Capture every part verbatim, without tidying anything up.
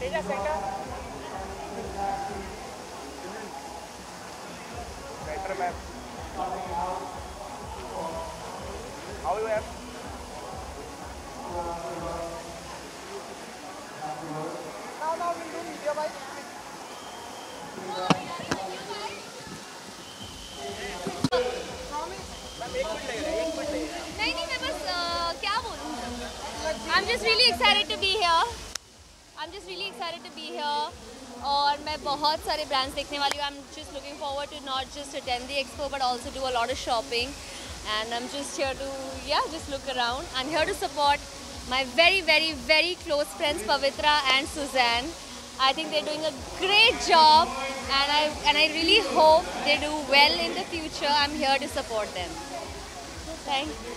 Teja center. Center map. How you have? Now now we'll do video by. नहीं नहीं मैं बस अ, क्या बोलूँ I'm just really excited to be here. I'm just really excited to be here. और मैं बहुत सारे brands देखने वाली हूँ. I'm just looking forward to not just attend the expo but also do a lot of shopping. And I'm just here to yeah just look around. I'm here to support my very very very close friends Pavitra and Suzanne. I think they're doing a great job, and I and I really hope they do well in the future. I'm here to support them. Thank you.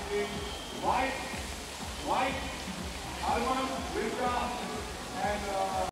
White, White, Alman, Vitra, and uh,